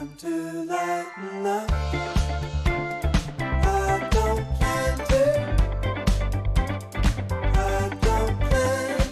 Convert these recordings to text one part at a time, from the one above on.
time to lighten up. I don't plan to. I don't plan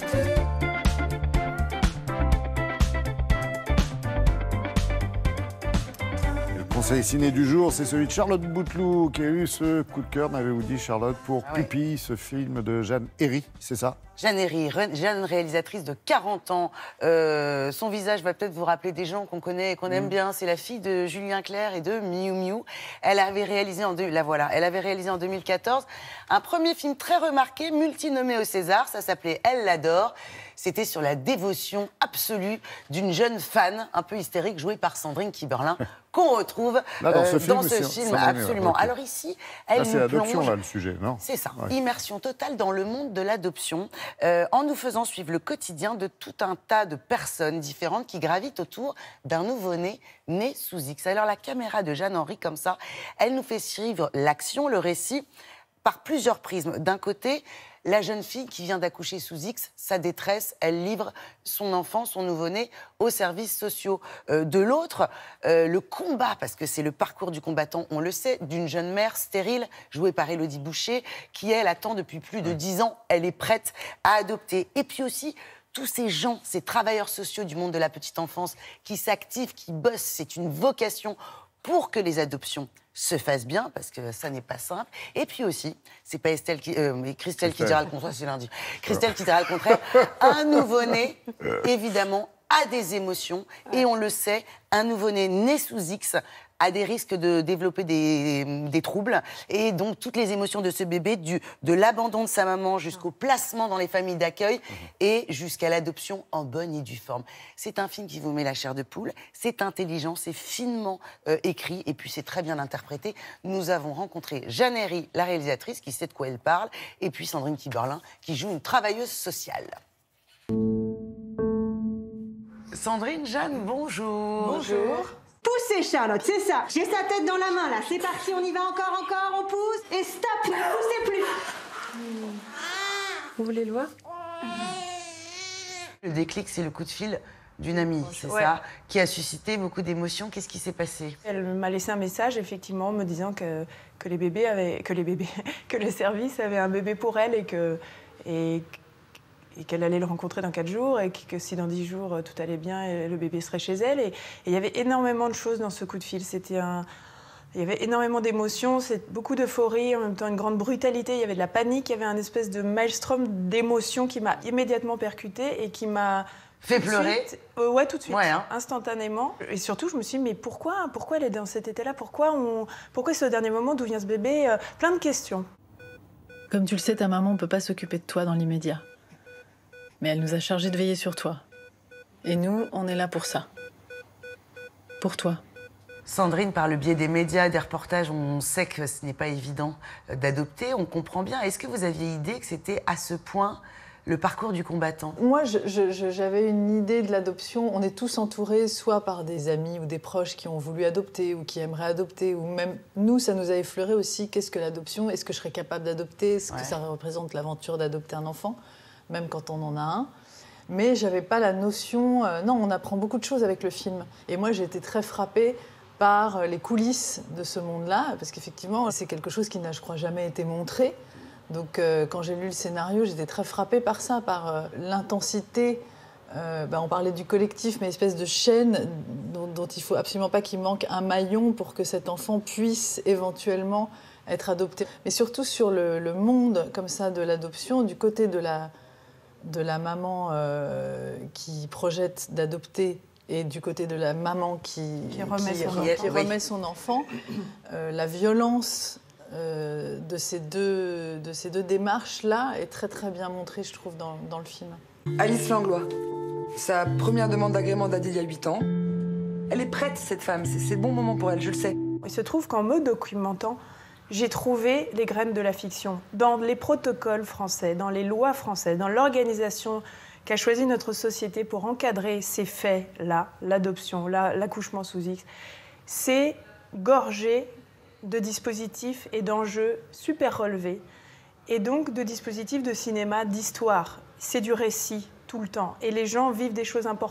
to. Le conseil ciné du jour, c'est celui de Charlotte Bouteloup qui a eu ce coup de cœur, m'avez-vous dit, Charlotte, pour Pupille, ce film de Jeanne Herry, c'est ça? Jeanne Herry, jeune réalisatrice de 40 ans. Son visage va peut-être vous rappeler des gens qu'on connaît et qu'on aime bien. C'est la fille de Julien Clerc et de Miou Miou. Elle avait réalisé en 2014 un premier film très remarqué, multi-nommé au César. Ça s'appelait Elle l'adore. C'était sur la dévotion absolue d'une jeune fan un peu hystérique jouée par Sandrine Kiberlin qu'on retrouve là, dans ce film, absolument. Okay. Alors ici, elle là, nous c'est l'adoption, plonge... là, le sujet, non? C'est ça, ouais. Immersion totale dans le monde de l'adoption, en nous faisant suivre le quotidien de tout un tas de personnes différentes qui gravitent autour d'un nouveau-né né sous X. Alors la caméra de Jeanne Herry, comme ça, elle nous fait suivre l'action, le récit, par plusieurs prismes. D'un côté, la jeune fille qui vient d'accoucher sous X, sa détresse, elle livre son enfant, son nouveau-né, aux services sociaux. De l'autre, le combat, parce que c'est le parcours du combattant, on le sait, d'une jeune mère stérile, jouée par Élodie Boucher, qui, elle, attend depuis plus de 10 ans, elle est prête à adopter. Et puis aussi, tous ces gens, ces travailleurs sociaux du monde de la petite enfance, qui s'activent, qui bossent, c'est une vocation pour que les adoptions se fassent bien, parce que ça n'est pas simple. Et puis aussi, c'est pas Christelle qui dira le contraire, c'est lundi. Christelle qui dira le contraire. Un nouveau-né, évidemment, a des émotions. Et on le sait, un nouveau-né né sous X a des risques de développer des troubles. Et donc, toutes les émotions de ce bébé, de l'abandon de sa maman jusqu'au placement dans les familles d'accueil et jusqu'à l'adoption en bonne et due forme. C'est un film qui vous met la chair de poule. C'est intelligent, c'est finement écrit et puis c'est très bien interprété. Nous avons rencontré Jeanne Herry, la réalisatrice, qui sait de quoi elle parle, et puis Sandrine Kiberlin, qui joue une travailleuse sociale. Sandrine, Jeanne, bonjour. Bonjour. Poussez, Charlotte, c'est ça. J'ai sa tête dans la main, là. C'est parti, on y va encore, on pousse. Et stop, ne poussez plus. Vous voulez le voir? Le déclic, c'est le coup de fil d'une amie, c'est ça, qui a suscité beaucoup d'émotions. Qu'est-ce qui s'est passé? Elle m'a laissé un message, effectivement, me disant que le service avait un bébé pour elle et qu'elle allait le rencontrer dans 4 jours et que si dans 10 jours tout allait bien, le bébé serait chez elle. Et il y avait énormément de choses dans ce coup de fil. Il y avait énormément d'émotions, beaucoup d'euphorie, en même temps une grande brutalité. Il y avait de la panique, il y avait un espèce de maelstrom d'émotions qui m'a immédiatement percutée et qui m'a... Fait pleurer? Ouais, tout de suite, ouais, hein. Instantanément. Et surtout, je me suis dit, mais pourquoi elle est dans cet état-là? Pourquoi c'est au dernier moment? D'où vient ce bébé? Plein de questions. Comme tu le sais, ta maman ne peut pas s'occuper de toi dans l'immédiat. Mais elle nous a chargés de veiller sur toi. Et nous, on est là pour ça. Pour toi. Sandrine, par le biais des médias, des reportages, on sait que ce n'est pas évident d'adopter, on comprend bien. Est-ce que vous aviez idée que c'était à ce point le parcours du combattant? Moi, j'avais une idée de l'adoption. On est tous entourés soit par des amis ou des proches qui ont voulu adopter ou qui aimeraient adopter, ou même nous, ça nous a effleuré aussi. Qu'est-ce que l'adoption? Est-ce que je serais capable d'adopter? Est-ce que ça représente l'aventure d'adopter un enfant, même quand on en a un? Mais j'avais pas la notion... non, on apprend beaucoup de choses avec le film. Et moi, j'ai été très frappée par les coulisses de ce monde-là, parce qu'effectivement, c'est quelque chose qui n'a, je crois, jamais été montré. Donc, quand j'ai lu le scénario, j'étais très frappée par ça, par l'intensité. On parlait du collectif, mais espèce de chaîne dont il ne faut absolument pas qu'il manque un maillon pour que cet enfant puisse éventuellement être adopté. Mais surtout sur le monde comme ça de l'adoption, du côté de la maman qui projette d'adopter et du côté de la maman qui remet son enfant, la violence de ces deux démarches-là est très très bien montrée, je trouve, dans le film. Alice Langlois, sa première demande d'agrément date d'il y a 8 ans. Elle est prête, cette femme, c'est le bon moment pour elle, je le sais. Il se trouve qu'en me documentant, j'ai trouvé les graines de la fiction dans les protocoles français, dans les lois françaises, dans l'organisation qu'a choisie notre société pour encadrer ces faits-là, l'adoption, l'accouchement sous X. C'est gorgé de dispositifs et d'enjeux super relevés, et donc de dispositifs de cinéma, d'histoire. C'est du récit tout le temps, et les gens vivent des choses importantes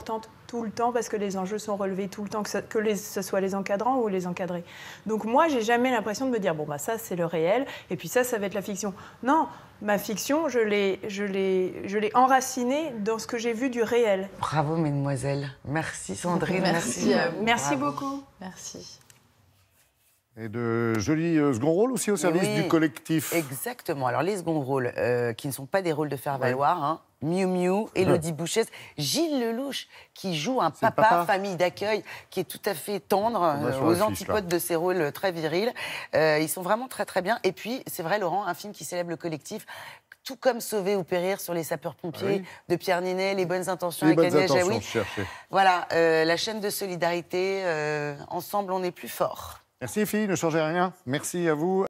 tout le temps parce que les enjeux sont relevés tout le temps, que ce soit les encadrants ou les encadrés. Donc moi, j'ai jamais l'impression de me dire, bon, bah ça, c'est le réel, et puis ça va être la fiction. Non, ma fiction, je l'ai enracinée dans ce que j'ai vu du réel. Bravo, mesdemoiselles. Merci, Sandrine. Merci à vous. Merci Bravo. beaucoup. Merci. Et de jolis seconds rôles aussi au service Oui, du collectif. Exactement. Alors, les seconds rôles, qui ne sont pas des rôles de faire-valoir, hein. Miu Miu, Élodie Bouchès, Gilles Lelouch, qui joue un C'est le papa, papa. famille d'accueil, qui est tout à fait tendre, voit sur aux l'affiche, antipodes de ses rôles très virils. Ils sont vraiment très, très bien. Et puis, c'est vrai, Laurent, un film qui célèbre le collectif, tout comme Sauver ou Périr sur les sapeurs-pompiers Ah oui. de Pierre Ninet, Les bonnes intentions Les avec bonnes Agnès intentions, Jaoui. je cherchais. Voilà, la chaîne de solidarité, ensemble on est plus fort. Merci, filles, ne changez rien. Merci à vous.